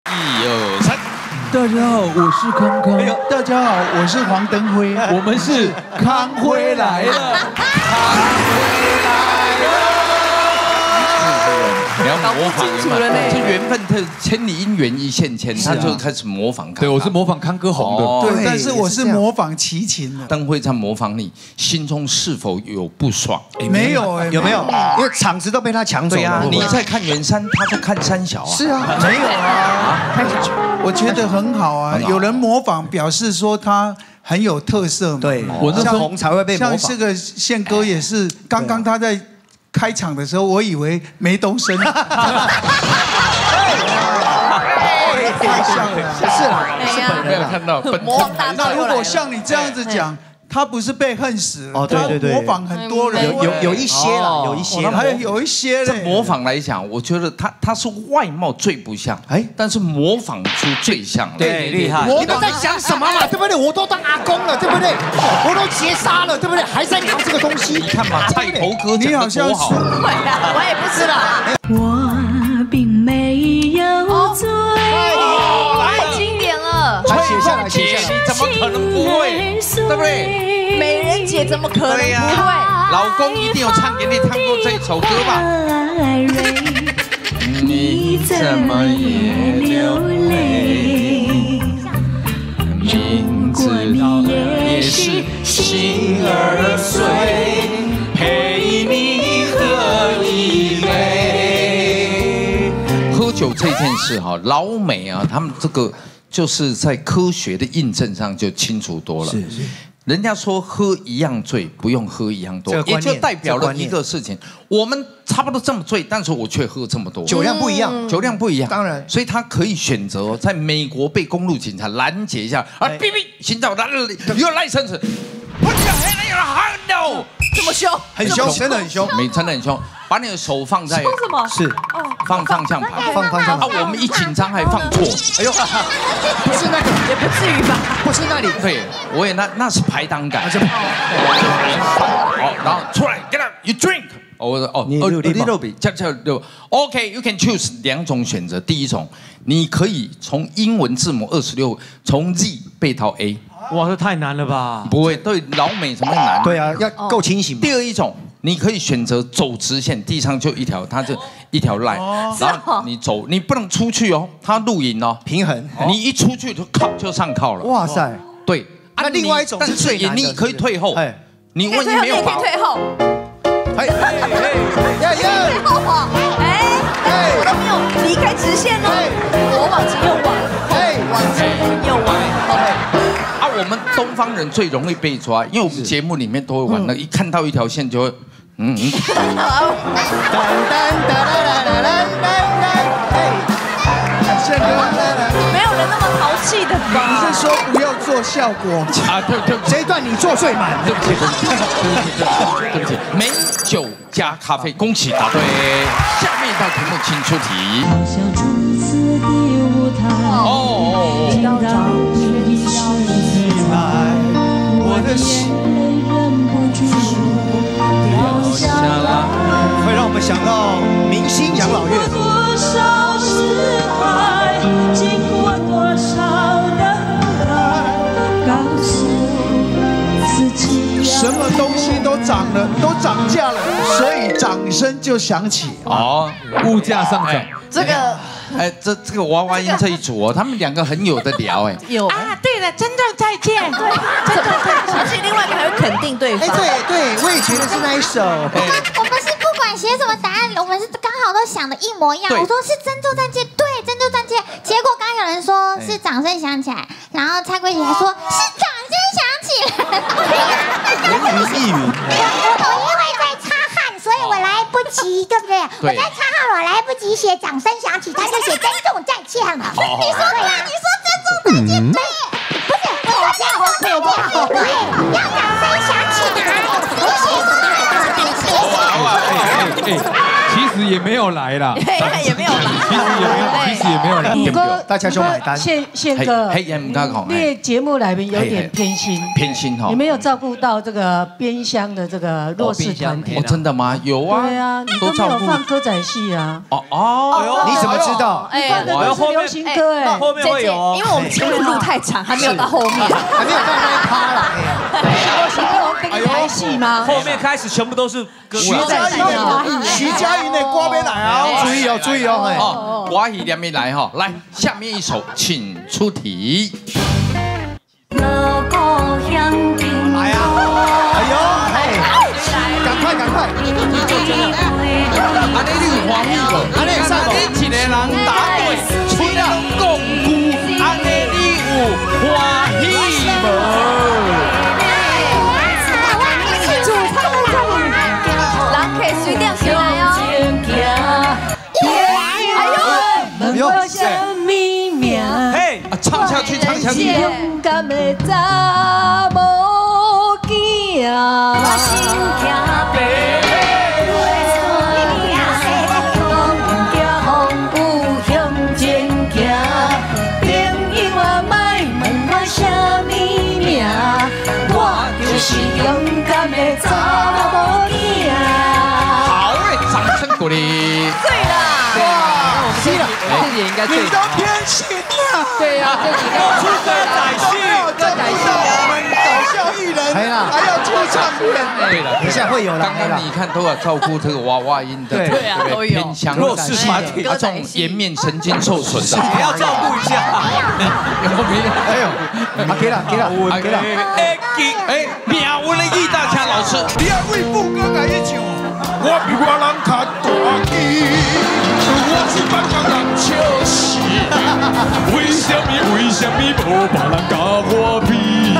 1、2、3。 大家好，我是康康。 哎呦，大家好，我是黄登辉， 我们是康辉来了。 你要模仿有没有？这缘分，它千里姻缘一线牵，他就开始模仿。 对，我是模仿康哥红的。 对，但是我是模仿齐秦的。 灯辉在模仿你，心中是否有不爽？ 没有哎， 有没有？因为场子都被他抢走了。 你在看圆山，他在看三小啊。 是啊， 没有啊，我觉得很好啊。有人模仿，表示说他很有特色嘛。 对，我那红才会被模仿。 像这个宪哥也是，刚刚他在开场的时候，我以为梅东升。太像了， 是啦，是本人没有看到。 那如果像你这样子讲，他不是被恨死了，他模仿很多人， 有一些啦，有一些， 还有一些在模仿来讲，我觉得他是外貌最不像，但是模仿出最像。 对，厉害。你们在想什么嘛？对不对？我都当阿公了，对不对？我都结扎了，对不对？还在聊这个东西？ 你看嘛，菜头哥你好像好。 我也不知道。 我并没有罪。 太经典了。 写下来，写下来。 你怎么可能不会？对不对？ 美人姐怎么可能不会？ 老公一定有唱给你唱过这首歌吧？你怎么也流泪？明知道也是心儿碎，陪你喝一杯。喝酒这件事哈，老美啊，他们这个就是在科学的印证上就清楚多了。是。人家说喝一样醉，不用喝一样多，也就代表了一个事情：我们差不多这么醉，但是我却喝这么多， 酒量不一样， 酒量不一样。 当然， 所以他可以选择在美国被公路警察拦截一下，啊，哔哔，行照拿有 license， Put your hand in your hand now， 这么凶， 很凶，真的很凶， 真的很凶。把你的手放在什么？ 是放方向盘， 放方向盘。 啊，我们一紧张还放错。哎呦， 不是那个， 也不至于吧？ 不是那里。 对，我也那是排档杆。好，然后出来 ，get up，you drink。我说哦 ，a little bit， 叫 ，OK，you can choose 2种选择。第一种，你可以从英文字母26从 Z 背到 A。 哇，这太难了吧？ 不会，对老美怎么难？ 对啊，要够清醒。 第二一种，你可以选择走直线，地上就一条，它就一条 line，然后你走，你不能出去哦，它录影哦， 平衡。 你一出去就上靠了。 哇塞， 对。 那另外一种是最难的， 你可以退后。你万一没有把握， 退后。 退后啊！我都没有离开直线哦，我往前又往前又往。 我们东方人最容易被抓，因为我们节目里面都会玩那一看到一条线就会，没有人那么淘气的吧？ 你是说不要做效果啊？对， 这一段你做最满， 对不起，美酒加咖啡，恭喜答对。下面一道题目请出题。 我的心掉下来， 会让我们想到明星养老院。 什么东西都涨了，都涨价了，所以掌声就响起。 哦，物价上涨。 这个。 这个娃娃音这一组哦，他们2个很有的聊哎。 有啊，对了，真正再见，对，真正再见，而且另外一个还会肯定对方。 对，我也觉得是那一首。 我们是不管写什么答案，我们是刚好都想的一模一样。我说是珍珠再见，对，珍珠再见。结果刚有人说是掌声响起来，然后蔡桂姐还说是掌声响起来。 人云亦云。 我因为在擦汗，所以我来不及，对不对？我在擦汗，我来不及写掌声响起，他就写珍重再见了。你说对呀，你说珍重再见对，不是，我说珍重再见对，要掌声响起来。 其实也也没有来啦， 也没有来， 其实也没有来。 五哥，大家就买单。 宪哥，唔敢讲， 你节目来宾有点偏心， 偏心哈。 你没有照顾到这个边乡的这个弱势团体。 哦，真的吗？有啊。 对啊，你都没有放歌仔戏啊。 哦， 你怎么知道？你放的都是流行歌哎。 后面会有， 因为我们节目录太长，还没有到后面， 还没有到那一趴来。流行歌有跟台戏吗？ 后面开始全部都是徐佳莹的歌没来啊！注意哦，注意哦！ 哦，华语连没来哈，来下面一首，请出题。 来啊！哎呦，赶快！ 安尼你有欢喜无？安尼上你一个人答对，吹了讲句，安尼你有欢喜无？ 人可以随便起来哦。 嘿，唱下去。 勇敢的查某囝，我心惊白，风雨向前行。朋友啊，莫问我啥物名，我就是勇敢的查某囝。 好嘞，掌声鼓励。 对啦， 哇，是了，这也应该对。 你都偏心了。 对呀，这几个出歌仔戏， 我们搞笑艺人还要出唱片。 对了， 等一下会有了。 刚刚你看都要照顾这个娃娃音的， 对啊都有偏向弱势团体这种颜面神经受损的， 也要照顾一下。 有没有？ 哎呦，给了。 苗文的易大强老师， 你要为副歌改一唱，我比我人较大气，我是万江人笑死。为什么无别人甲我比？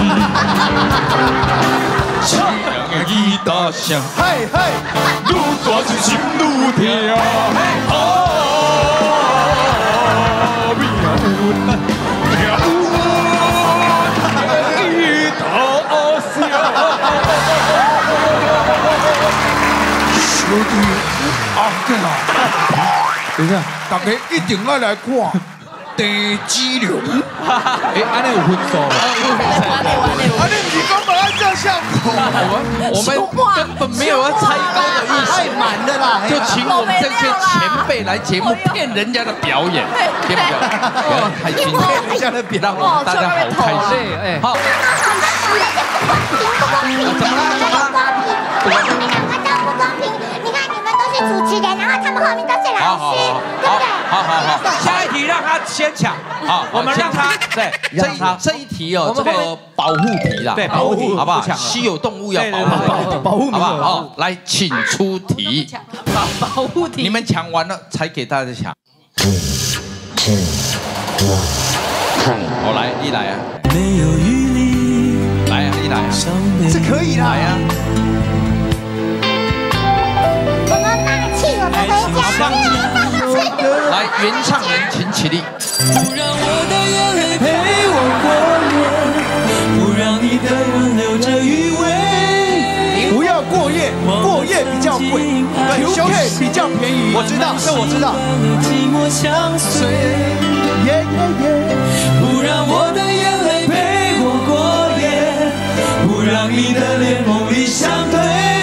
凄凉的吉他声，愈大就心愈痛。兄弟，对啦，等一下，大家一定要来看地基流。 安尼有分数吗？ 你不是讲本来这效果？ 我们根本没有要猜高的意思， 太满了啦！ 就请我们这些前辈来节目骗人家的表演，骗不要开心，骗人家的表演，让我们大家好开心。好， 怎么了？你们两个都不公平！你看你们都是主持人，然后他们后面都是老师，对不对？ 好， 下一题让他先抢，好，我们让他对这一题哦，这个保护题啦， 对保护题， 好不好？稀有动物要保护，好不好？好，来，请出题。 保护题， 你们抢完了才给大家抢。好，来，你来啊！ 没有余力， 来啊，你来啊！ 这可以啦， 来啊！ 我们放弃，我们回家。 来，原唱人请起立。 不让我的眼泪陪我过夜，不让你的人留着余味。 不要过夜，过夜比较贵，对，休息比较便宜。我知道，这我知道。 寂寞相随，不让我的眼泪陪我过夜，不让你的脸梦里相对。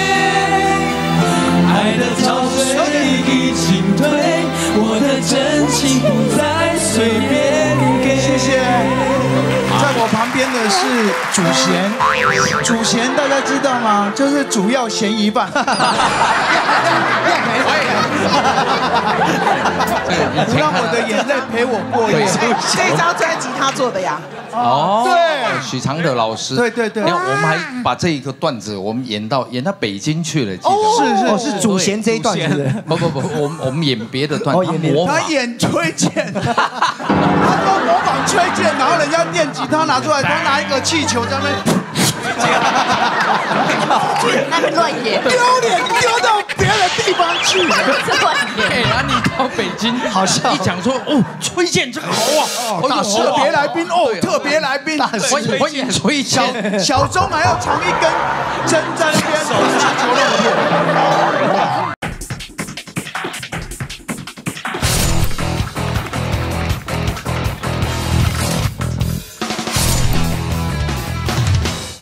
爱的潮水已经退，我的真情不再随便给。 谢谢。在我旁边的是主嫌，主嫌大家知道吗？就是主要嫌疑犯。不让我的眼泪陪我过夜。 这张专辑他做的呀。 哦， 对， 许常德老师， 对， 你看我们还把这一个段子我们演到北京去了，记得是主弦这一段是不，我们演别的段子， 他演崔健，他说模仿崔健，然后人家电吉他拿出来，他拿一个气球在那那边乱演， 丢脸丢到别的地方去， 乱演。 然后你到北京， 好笑， 一讲说哦，崔健这个好啊， 特别来宾哦，特别来宾， 欢迎崔健， 小钟还要藏一根针在那边，